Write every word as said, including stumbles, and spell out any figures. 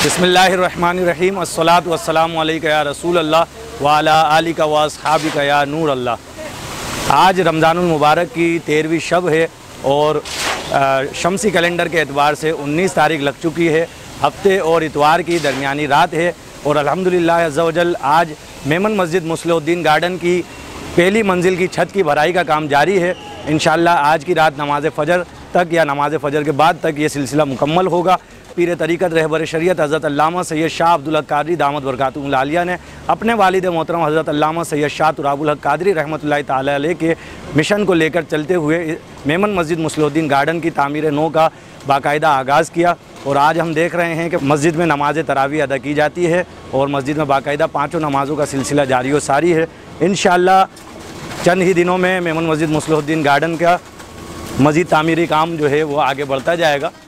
बिस्मिल्लाहिर्रहमानिर्रहीम अस्सलातु वस्सलामु अलैका या रसूल अल्लाह व अला आलिका व अस्हाबिका या नूर अल्लाह। आज रमज़ानुल मुबारक की तेरहवीं शब है और शमसी कैलेंडर के एतबार से उन्नीस तारीख लग चुकी है। हफ्ते और इतवार की दरमियानी रात है और अल्हम्दुलिल्लाह अज़्ज़ा वजल आज मेमन मस्जिद मुस्लिहुद्दीन गार्डन की पहली मंजिल की छत की भराई का काम जारी है। इंशाअल्लाह आज की रात नमाज़ फ़जर तक या नमाज़ फ़जर के बाद तक ये सिलसिला मुकम्मल होगा। पीर तरीक़त रहबर शरीयत हज़रत अल्लामा सैयद शाह अब्दुल हक क़ादरी दामद बरकातुहुल आलिया ने अपने वालिद मोहतरम हज़रत अल्लामा सैयद शाह तुराबुल हक क़ादरी रहमतुल्लाहि ताला अलैह के मिशन को लेकर चलते हुए मेमन मस्जिद मुस्लिहुद्दीन गार्डन की तामीर नौ का बाकायदा आगाज़ किया। और आज हम देख रहे हैं कि मस्जिद में नमाज तरावी अदा की जाती है और मस्जिद में बाकायदा पाँचों नमाज़ों का सिलसिला जारी व सारी है। इंशाअल्लाह चंद ही दिनों में मेमन मस्जिद मुस्लिहुद्दीन गार्डन का मज़ीद तामीरी काम जो है वो आगे बढ़ता जाएगा।